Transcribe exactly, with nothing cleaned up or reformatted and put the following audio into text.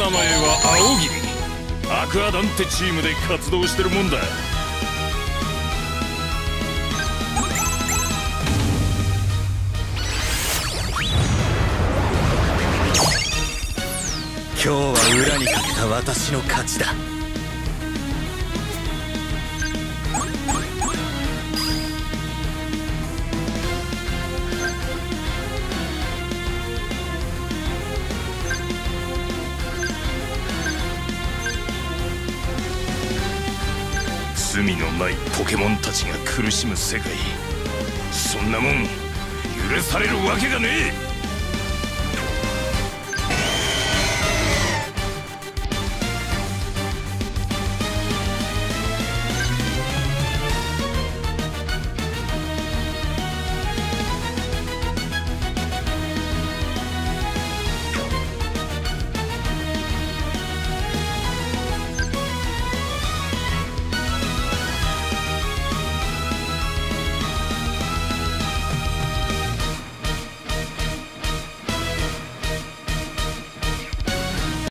名前は青君。アクアダンテチームで活動してるもんだ。 今日は裏にかけた私の勝ちだ。 罪のないポケモンたちが苦しむ世界、そんなもん許されるわけがねえ。